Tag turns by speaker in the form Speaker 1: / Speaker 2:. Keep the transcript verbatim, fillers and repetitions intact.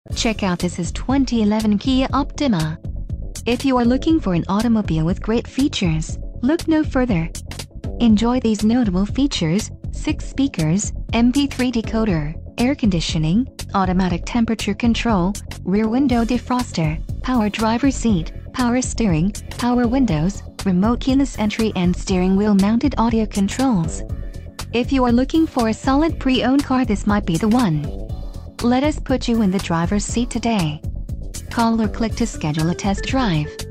Speaker 1: Check out this is twenty eleven Kia Optima. If you are looking for an automobile with great features, look no further. Enjoy these notable features: six speakers, M P three decoder, air conditioning, automatic temperature control, rear window defroster, power driver seat, power steering, power windows, remote keyless entry and steering wheel mounted audio controls. If you are looking for a solid pre-owned car, this might be the one. Let us put you in the driver's seat today. Call or click to schedule a test drive.